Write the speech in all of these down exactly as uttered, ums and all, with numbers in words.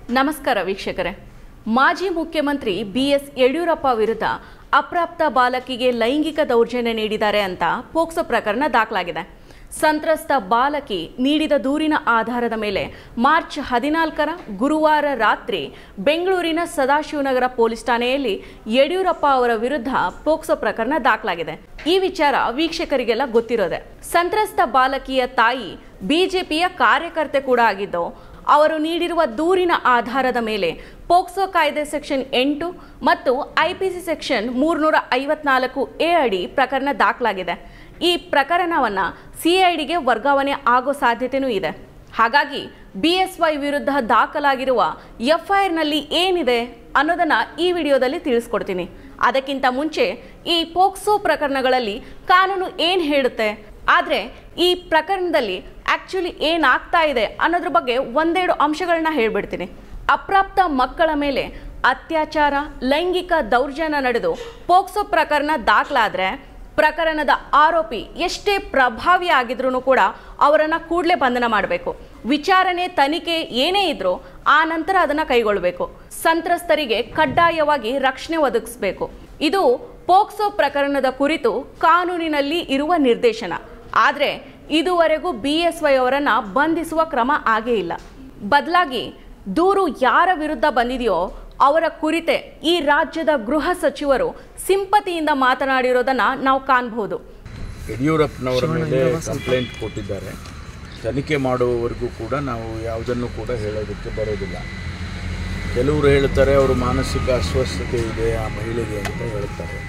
ನಮಸ್ಕಾರ ವೀಕ್ಷಕರೇ. ಮಾಜಿ ಮುಖ್ಯಮಂತ್ರಿ ಬಿ ಎಸ್ ಯಡಿಯೂರಪ್ಪ ವಿರುದ್ಧ ಅಪ್ರಾಪ್ತ ಬಾಲಕಿಗೆ ಲೈಂಗಿಕ ದೌರ್ಜನ್ಯ ನೀಡಿದ್ದಾರೆ ಅಂತ ಪೋಕ್ಸೋ ಪ್ರಕರಣ ದಾಖಲಾಗಿದೆ. ಸಂತ್ರಸ್ತ ಬಾಲಕಿ ನೀಡಿದ ದೂರಿನ ಆಧಾರದ ಮೇಲೆ ಮಾರ್ಚ್ ಹದಿನಾಲ್ಕರ ಗುರುವಾರ ರಾತ್ರಿ ಬೆಂಗಳೂರಿನ ಸದಾಶಿವನಗರ ಪೊಲೀಸ್ ಠಾಣೆಯಲ್ಲಿ ಯಡಿಯೂರಪ್ಪ ಅವರ ವಿರುದ್ಧ ಪೋಕ್ಸೋ ಪ್ರಕರಣ ದಾಖಲಾಗಿದೆ. ಈ ವಿಚಾರ ವೀಕ್ಷಕರಿಗೆಲ್ಲ ಗೊತ್ತಿರೋದೆ. ಸಂತ್ರಸ್ತ ಬಾಲಕಿಯ ತಾಯಿ ಬಿಜೆಪಿಯ ಕಾರ್ಯಕರ್ತೆ ಕೂಡ ಆಗಿದ್ದು, ಅವರು ನೀಡಿರುವ ದೂರಿನ ಆಧಾರದ ಮೇಲೆ ಪೋಕ್ಸೋ ಕಾಯ್ದೆ ಸೆಕ್ಷನ್ ಎಂಟು ಮತ್ತು ಐಪಿಸಿ ಸೆಕ್ಷನ್ ಮೂರ್ನೂರ ಐವತ್ನಾಲ್ಕು ಎ ಅಡಿ ಪ್ರಕರಣ ದಾಖಲಾಗಿದೆ. ಈ ಪ್ರಕರಣವನ್ನು ಸಿಐಡಿಗೆ ವರ್ಗಾವಣೆ ಆಗೋ ಸಾಧ್ಯತೆಯೂ ಇದೆ. ಹಾಗಾಗಿ ಬಿ ಎಸ್ ವೈ ವಿರುದ್ಧ ದಾಖಲಾಗಿರುವ ಎಫ್ಐಆರ್ನಲ್ಲಿ ಏನಿದೆ ಅನ್ನೋದನ್ನು ಈ ವಿಡಿಯೋದಲ್ಲಿ ತಿಳಿಸ್ಕೊಡ್ತೀನಿ. ಅದಕ್ಕಿಂತ ಮುಂಚೆ ಈ ಪೋಕ್ಸೋ ಪ್ರಕರಣಗಳಲ್ಲಿ ಕಾನೂನು ಏನು ಹೇಳುತ್ತೆ, ಆದರೆ ಈ ಪ್ರಕರಣದಲ್ಲಿ ಆ್ಯಕ್ಚುಲಿ ಏನಾಗ್ತಾ ಇದೆ ಅನ್ನೋದ್ರ ಬಗ್ಗೆ ಒಂದೆರಡು ಅಂಶಗಳನ್ನ ಹೇಳ್ಬಿಡ್ತೀನಿ. ಅಪ್ರಾಪ್ತ ಮಕ್ಕಳ ಮೇಲೆ ಅತ್ಯಾಚಾರ, ಲೈಂಗಿಕ ದೌರ್ಜನ್ಯ ನಡೆದು ಪೋಕ್ಸೋ ಪ್ರಕರಣ ದಾಖಲಾದರೆ ಪ್ರಕರಣದ ಆರೋಪಿ ಎಷ್ಟೇ ಪ್ರಭಾವಿ ಆಗಿದ್ರೂ ಕೂಡ ಅವರನ್ನು ಕೂಡಲೇ ಬಂಧನ ಮಾಡಬೇಕು. ವಿಚಾರಣೆ, ತನಿಖೆ ಏನೇ ಇದ್ರೂ ಆ ನಂತರ ಅದನ್ನು ಕೈಗೊಳ್ಳಬೇಕು. ಸಂತ್ರಸ್ತರಿಗೆ ಕಡ್ಡಾಯವಾಗಿ ರಕ್ಷಣೆ ಒದಗಿಸಬೇಕು. ಇದು ಪೋಕ್ಸೋ ಪ್ರಕರಣದ ಕುರಿತು ಕಾನೂನಿನಲ್ಲಿ ಇರುವ ನಿರ್ದೇಶನ. ಆದರೆ ಇದುವರೆಗೂ ಬಿ ಎಸ್ ವೈ ಅವರನ್ನು ಬಂಧಿಸುವ ಕ್ರಮ ಆಗೇ ಇಲ್ಲ. ಬದಲಾಗಿ ದೂರು ಯಾರ ವಿರುದ್ಧ ಬಂದಿದೆಯೋ ಅವರ ಕುರಿತೆ ಈ ರಾಜ್ಯದ ಗೃಹ ಸಚಿವರು ಸಿಂಪತಿಯಿಂದ ಮಾತನಾಡಿರೋದನ್ನು ನಾವು ಕಾಣಬಹುದು. ಯಡಿಯೂರಪ್ಪನವರ ಮೇಲೆ ಕಂಪ್ಲೇಂಟ್ ಕೊಟ್ಟಿದ್ದಾರೆ. ತನಿಖೆ ಮಾಡುವವರೆಗೂ ಕೂಡ ನಾವು ಯಾವುದನ್ನು ಕೂಡ ಹೇಳೋದಕ್ಕೆ ಬರೋದಿಲ್ಲ. ಕೆಲವರು ಹೇಳ್ತಾರೆ ಅವರು ಮಾನಸಿಕ ಅಸ್ವಸ್ಥತೆ ಇದೆ ಆ ಮಹಿಳೆಗೆ ಅಂತ ಹೇಳ್ತಾರೆ.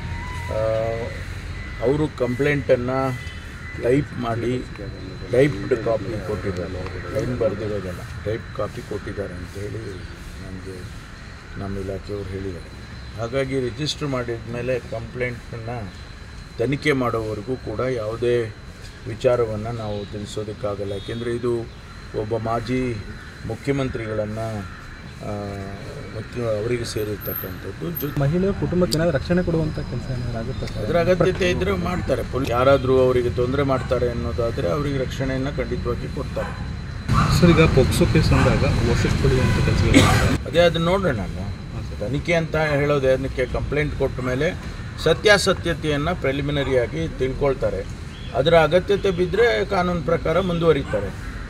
ಅವರು ಕಂಪ್ಲೇಂಟನ್ನು ಟೈಪ್ ಮಾಡಿ ಟೈಪ್ಡ್ ಕಾಪಿ ಕೊಟ್ಟಿದ್ದಾರೆ. ಲೈನ್ ಬರೆದಿರೋದಲ್ಲ, ಟೈಪ್ ಕಾಪಿ ಕೊಟ್ಟಿದ್ದಾರೆ ಅಂತ ಹೇಳಿ ನನಗೆ ನಮ್ಮ ಇಲಾಖೆಯವರು ಹೇಳಿದ್ದಾರೆ. ಹಾಗಾಗಿ ರಿಜಿಸ್ಟರ್ ಮಾಡಿದ ಮೇಲೆ ಕಂಪ್ಲೇಂಟನ್ನು ತನಿಖೆ ಮಾಡೋವರೆಗೂ ಕೂಡ ಯಾವುದೇ ವಿಚಾರವನ್ನು ನಾವು ತಿಳಿಸೋದಕ್ಕಾಗಲ್ಲ. ಯಾಕೆಂದರೆ ಇದು ಒಬ್ಬ ಮಾಜಿ ಮುಖ್ಯಮಂತ್ರಿಗಳನ್ನು ಮತ್ತು ಅವರಿಗೆ ಸೇರಿರ್ತಕ್ಕಂಥದ್ದು. ಜೊ ಮಹಿಳೆಯ ಕುಟುಂಬಕ್ಕೆ ಏನಾದರೂ ರಕ್ಷಣೆ ಕೊಡುವಂಥ ಕೆಲಸ ಏನಾದರೂ ಆಗುತ್ತೆ? ಅದರ ಅಗತ್ಯತೆ ಇದ್ದರೆ ಮಾಡ್ತಾರೆ. ಪೊಲೀಸ್ ಯಾರಾದರೂ ಅವರಿಗೆ ತೊಂದರೆ ಮಾಡ್ತಾರೆ ಅನ್ನೋದಾದರೆ ಅವರಿಗೆ ರಕ್ಷಣೆಯನ್ನು ಖಂಡಿತವಾಗಿ ಕೊಡ್ತಾರೆ. ಸರ್, ಈಗ ಪೋಕ್ಸೋ ಕೇಸ್ ಅಂದಾಗ ವಶಕ್ಕೆ ಪಡೆಯುವಂಥ ಕೆಲಸ ಅದೇ ಅದನ್ನು ನೋಡೋಣ. ತನಿಖೆ ಅಂತ ಹೇಳೋದೇ ಅದಕ್ಕೆ ಕಂಪ್ಲೇಂಟ್ ಕೊಟ್ಟ ಮೇಲೆ ಸತ್ಯಾಸತ್ಯತೆಯನ್ನು ಪ್ರಿಲಿಮಿನರಿಯಾಗಿ ತಿಳ್ಕೊಳ್ತಾರೆ. ಅದರ ಅಗತ್ಯತೆ ಬಿದ್ದರೆ ಕಾನೂನು ಪ್ರಕಾರ ಮುಂದುವರಿತಾರೆ.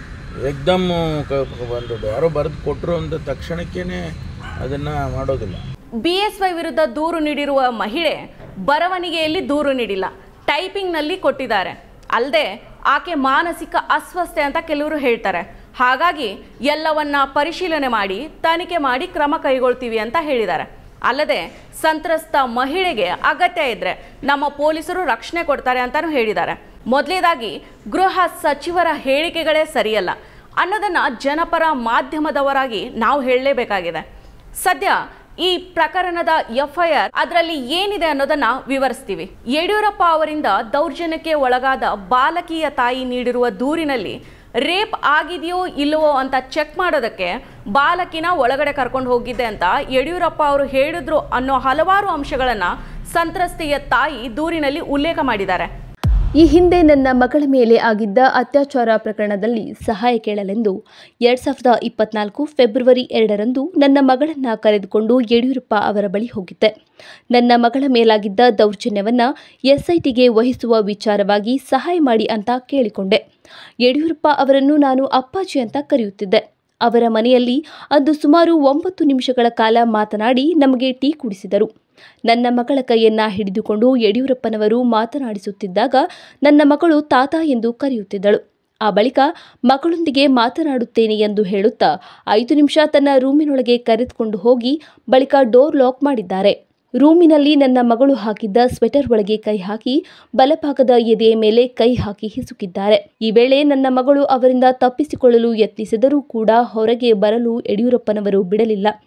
ಏಕ್ದಮ್ ಒಂದು ಯಾರೋ ಬರೆದು ಕೊಟ್ಟರು ಅಂದ ತಕ್ಷಣಕ್ಕೇ ಅದನ್ನು ಮಾಡೋದಿಲ್ಲ. ಬಿ ಎಸ್ ವೈ ವಿರುದ್ಧ ದೂರು ನೀಡಿರುವ ಮಹಿಳೆ ಬರವಣಿಗೆಯಲ್ಲಿ ದೂರು ನೀಡಿಲ್ಲ, ಟೈಪಿಂಗ್ನಲ್ಲಿ ಕೊಟ್ಟಿದ್ದಾರೆ. ಅಲ್ಲದೆ ಆಕೆ ಮಾನಸಿಕ ಅಸ್ವಸ್ಥೆ ಅಂತ ಕೆಲವರು ಹೇಳ್ತಾರೆ. ಹಾಗಾಗಿ ಎಲ್ಲವನ್ನ ಪರಿಶೀಲನೆ ಮಾಡಿ ತನಿಖೆ ಮಾಡಿ ಕ್ರಮ ಕೈಗೊಳ್ತೀವಿ ಅಂತ ಹೇಳಿದ್ದಾರೆ. ಅಲ್ಲದೆ ಸಂತ್ರಸ್ತ ಮಹಿಳೆಗೆ ಅಗತ್ಯ ಇದ್ದರೆ ನಮ್ಮ ಪೊಲೀಸರು ರಕ್ಷಣೆ ಕೊಡ್ತಾರೆ ಅಂತಲೂ ಹೇಳಿದ್ದಾರೆ. ಮೊದಲೇದಾಗಿ ಗೃಹ ಸಚಿವರ ಹೇಳಿಕೆಗಳೇ ಸರಿಯಲ್ಲ ಅನ್ನೋದನ್ನು ಜನಪರ ಮಾಧ್ಯಮದವರಾಗಿ ನಾವು ಹೇಳಲೇಬೇಕಾಗಿದೆ. ಸದ್ಯ ಈ ಪ್ರಕರಣದ ಎಫ್ಐಆರ್ ಅದರಲ್ಲಿ ಏನಿದೆ ಅನ್ನೋದನ್ನ ವಿವರಿಸ್ತೀವಿ. ಯಡಿಯೂರಪ್ಪ ಅವರಿಂದ ದೌರ್ಜನ್ಯಕ್ಕೆ ಒಳಗಾದ ಬಾಲಕಿಯ ತಾಯಿ ನೀಡಿರುವ ದೂರಿನಲ್ಲಿ ರೇಪ್ ಆಗಿದೆಯೋ ಇಲ್ಲವೋ ಅಂತ ಚೆಕ್ ಮಾಡೋದಕ್ಕೆ ಬಾಲಕಿನ ಒಳಗಡೆ ಕರ್ಕೊಂಡು ಹೋಗಿದ್ದೆ ಅಂತ ಯಡಿಯೂರಪ್ಪ ಅವರು ಹೇಳಿದ್ರು ಅನ್ನೋ ಹಲವಾರು ಅಂಶಗಳನ್ನು ಸಂತ್ರಸ್ತೆಯ ತಾಯಿ ದೂರಿನಲ್ಲಿ ಉಲ್ಲೇಖ ಮಾಡಿದ್ದಾರೆ. ಈ ಹಿಂದೆ ನನ್ನ ಮಗಳ ಮೇಲೆ ಆಗಿದ್ದ ಅತ್ಯಾಚಾರ ಪ್ರಕರಣದಲ್ಲಿ ಸಹಾಯ ಕೇಳಲೆಂದು ಎರಡ್ ಸಾವಿರದ ಇಪ್ಪತ್ನಾಲ್ಕು ಫೆಬ್ರವರಿ ಎರಡರಂದು ನನ್ನ ಮಗಳನ್ನು ಕರೆದುಕೊಂಡು ಯಡಿಯೂರಪ್ಪ ಅವರ ಬಳಿ ಹೋಗಿದ್ದೆ. ನನ್ನ ಮಗಳ ಮೇಲಾಗಿದ್ದ ದೌರ್ಜನ್ಯವನ್ನು ಎಸ್ಐಟಿಗೆ ವಹಿಸುವ ವಿಚಾರವಾಗಿ ಸಹಾಯ ಮಾಡಿ ಅಂತ ಕೇಳಿಕೊಂಡೆ. ಯಡಿಯೂರಪ್ಪ ಅವರನ್ನು ನಾನು ಅಪ್ಪಾಜಿ ಅಂತ ಕರೆಯುತ್ತಿದ್ದೆ. ಅವರ ಮನೆಯಲ್ಲಿ ಅಂದು ಸುಮಾರು ಒಂಬತ್ತು ನಿಮಿಷಗಳ ಕಾಲ ಮಾತನಾಡಿ ನಮಗೆ ಟೀ ಕುಡಿಸಿದರು. ನನ್ನ ಮಗಳ ಕೈಯನ್ನ ಹಿಡಿದುಕೊಂಡು ಯಡಿಯೂರಪ್ಪನವರು ಮಾತನಾಡಿಸುತ್ತಿದ್ದಾಗ ನನ್ನ ಮಗಳು ತಾತ ಎಂದು ಕರೆಯುತ್ತಿದ್ದಳು. ಆ ಬಳಿಕ ಮಗಳೊಂದಿಗೆ ಮಾತನಾಡುತ್ತೇನೆ ಎಂದು ಹೇಳುತ್ತಾ ಐದು ನಿಮಿಷ ತನ್ನ ರೂಮಿನೊಳಗೆ ಕರೆದುಕೊಂಡು ಹೋಗಿ ಬಳಿಕ ಡೋರ್ ಲಾಕ್ ಮಾಡಿದ್ದಾರೆ. ರೂಮಿನಲ್ಲಿ ನನ್ನ ಮಗಳು ಹಾಕಿದ್ದ ಸ್ವೆಟರ್ ಒಳಗೆ ಕೈ ಹಾಕಿ ಬಲಭಾಗದ ಎದೆಯ ಮೇಲೆ ಕೈ ಹಾಕಿ ಹಿಸುಕಿದ್ದಾರೆ. ಈ ವೇಳೆ ನನ್ನ ಮಗಳು ಅವರಿಂದ ತಪ್ಪಿಸಿಕೊಳ್ಳಲು ಯತ್ನಿಸಿದರೂ ಕೂಡ ಹೊರಗೆ ಬರಲು ಯಡಿಯೂರಪ್ಪನವರು ಬಿಡಲಿಲ್ಲ.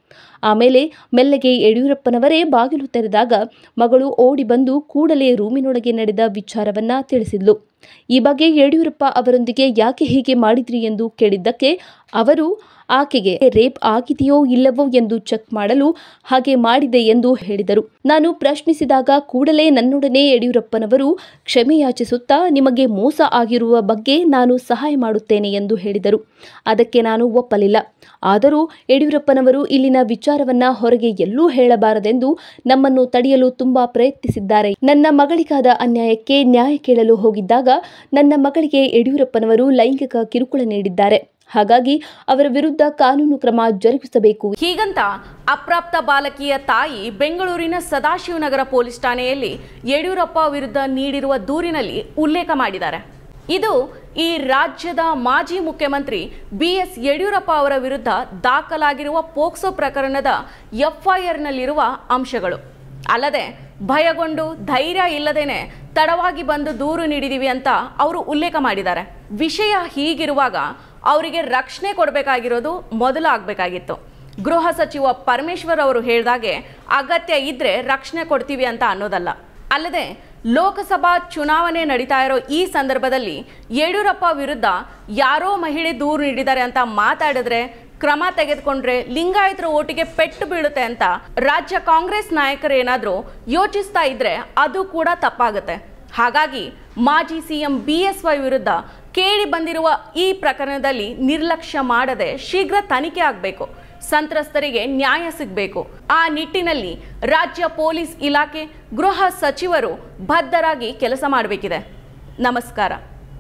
ಆಮೇಲೆ ಮೆಲ್ಲಗೆ ಯಡಿಯೂರಪ್ಪನವರೇ ಬಾಗಿಲು ತೆರೆದಾಗ ಮಗಳು ಓಡಿ ಬಂದು ಕೂಡಲೇ ರೂಮಿನೊಳಗೆ ನಡೆದ ವಿಚಾರವನ್ನ ತಿಳಿಸಿದ್ಲು. ಈ ಬಗ್ಗೆ ಯಡಿಯೂರಪ್ಪ ಅವರೊಂದಿಗೆ ಯಾಕೆ ಹೀಗೆ ಮಾಡಿದ್ರಿ ಎಂದು ಕೇಳಿದ್ದಕ್ಕೆ ಅವರು ಆಕೆಗೆ ರೇಪ್ ಆಗಿದೆಯೋ ಇಲ್ಲವೋ ಎಂದು ಚೆಕ್ ಮಾಡಲು ಹಾಗೆ ಮಾಡಿದೆ ಎಂದು ಹೇಳಿದರು. ನಾನು ಪ್ರಶ್ನಿಸಿದಾಗ ಕೂಡಲೇ ನನ್ನೊಡನೆ ಯಡಿಯೂರಪ್ಪನವರು ಕ್ಷಮೆ ಯಾಚಿಸುತ್ತಾ ನಿಮಗೆ ಮೋಸ ಆಗಿರುವ ಬಗ್ಗೆ ನಾನು ಸಹಾಯ ಮಾಡುತ್ತೇನೆ ಎಂದು ಹೇಳಿದರು. ಅದಕ್ಕೆ ನಾನು ಒಪ್ಪಲಿಲ್ಲ. ಆದರೂ ಯಡಿಯೂರಪ್ಪನವರು ಇಲ್ಲಿನ ವಿಚಾರವನ್ನ ಹೊರಗೆ ಎಲ್ಲೂ ಹೇಳಬಾರದೆಂದು ನಮ್ಮನ್ನು ತಡೆಯಲು ತುಂಬಾ ಪ್ರಯತ್ನಿಸಿದ್ದಾರೆ. ನನ್ನ ಮಗಳಿಗಾದ ಅನ್ಯಾಯಕ್ಕೆ ನ್ಯಾಯ ಕೇಳಲು ಹೋಗಿದ್ದಾಗ ನನ್ನ ಮಗಳಿಗೆ ಯಡಿಯೂರಪ್ಪನವರು ಲೈಂಗಿಕ ಕಿರುಕುಳ ನೀಡಿದ್ದಾರೆ. ಹಾಗಾಗಿ ಅವರ ವಿರುದ್ಧ ಕಾನೂನು ಕ್ರಮ ಜರುಗಿಸಬೇಕು. ಹೀಗಂತ ಅಪ್ರಾಪ್ತ ಬಾಲಕಿಯ ತಾಯಿ ಬೆಂಗಳೂರಿನ ಸದಾಶಿವನಗರ ಪೊಲೀಸ್ ಠಾಣೆಯಲ್ಲಿ ಯಡಿಯೂರಪ್ಪ ವಿರುದ್ಧ ನೀಡಿರುವ ದೂರಿನಲ್ಲಿ ಉಲ್ಲೇಖ ಮಾಡಿದ್ದಾರೆ. ಇದು ಈ ರಾಜ್ಯದ ಮಾಜಿ ಮುಖ್ಯಮಂತ್ರಿ ಬಿ ಎಸ್ ಯಡಿಯೂರಪ್ಪ ಅವರ ವಿರುದ್ಧ ದಾಖಲಾಗಿರುವ ಪೋಕ್ಸೋ ಪ್ರಕರಣದ ಎಫ್ಐಆರ್ನಲ್ಲಿರುವ ಅಂಶಗಳು. ಅಲ್ಲದೆ ಭಯಗೊಂಡು ಧೈರ್ಯ ಇಲ್ಲದೇನೆ ತಡವಾಗಿ ಬಂದು ದೂರು ನೀಡಿದೀವಿ ಅಂತ ಅವರು ಉಲ್ಲೇಖ ಮಾಡಿದ್ದಾರೆ. ವಿಷಯ ಹೀಗಿರುವಾಗ ಅವರಿಗೆ ರಕ್ಷಣೆ ಕೊಡಬೇಕಾಗಿರೋದು ಮೊದಲು ಆಗಬೇಕಾಗಿತ್ತು. ಗೃಹ ಸಚಿವ ಪರಮೇಶ್ವರ್ ಅವರು ಹೇಳಿದಾಗೆ ಅಗತ್ಯ ಇದ್ರೆ ರಕ್ಷಣೆ ಕೊಡ್ತೀವಿ ಅಂತ ಅನ್ನೋದಲ್ಲ. ಅಲ್ಲದೆ ಲೋಕಸಭಾ ಚುನಾವಣೆ ನಡೀತಾ ಇರೋ ಈ ಸಂದರ್ಭದಲ್ಲಿ ಯಡಿಯೂರಪ್ಪ ವಿರುದ್ಧ ಯಾರೋ ಮಹಿಳೆ ದೂರು ನೀಡಿದ್ದಾರೆ ಅಂತ ಮಾತಾಡಿದ್ರೆ ಕ್ರಮ ತೆಗೆದುಕೊಂಡ್ರೆ ಲಿಂಗಾಯತರ ಓಟಿಗೆ ಪೆಟ್ಟು ಬೀಳುತ್ತೆ ಅಂತ ರಾಜ್ಯ ಕಾಂಗ್ರೆಸ್ ನಾಯಕರು ಏನಾದರೂ ಯೋಚಿಸ್ತಾ ಇದ್ರೆ ಅದು ಕೂಡ ತಪ್ಪಾಗುತ್ತೆ. ಹಾಗಾಗಿ ಮಾಜಿ ಸಿಎಂ ಬಿ ಎಸ್ ವೈ ವಿರುದ್ಧ ಕೇಳಿ ಬಂದಿರುವ ಈ ಪ್ರಕರಣದಲ್ಲಿ ನಿರ್ಲಕ್ಷ್ಯ ಮಾಡದೆ ಶೀಘ್ರ ತನಿಖೆ ಆಗಬೇಕು. ಸಂತ್ರಸ್ತರಿಗೆ ನ್ಯಾಯ ಸಿಗಬೇಕು. ಆ ನಿಟ್ಟಿನಲ್ಲಿ ರಾಜ್ಯ ಪೊಲೀಸ್ ಇಲಾಖೆ, ಗೃಹ ಸಚಿವರು ಬದ್ಧರಾಗಿ ಕೆಲಸ ಮಾಡಬೇಕಿದೆ. ನಮಸ್ಕಾರ.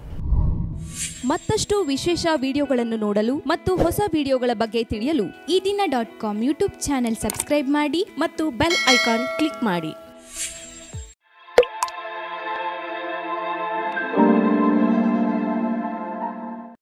ಮತ್ತಷ್ಟು ವಿಶೇಷ ವಿಡಿಯೋಗಳನ್ನು ನೋಡಲು ಮತ್ತು ಹೊಸ ವಿಡಿಯೋಗಳ ಬಗ್ಗೆ ತಿಳಿಯಲು Ee Dina dot com YouTube channel subscribe ಮಾಡಿ ಮತ್ತು ಬೆಲ್ ಐಕಾನ್ ಕ್ಲಿಕ್ ಮಾಡಿ.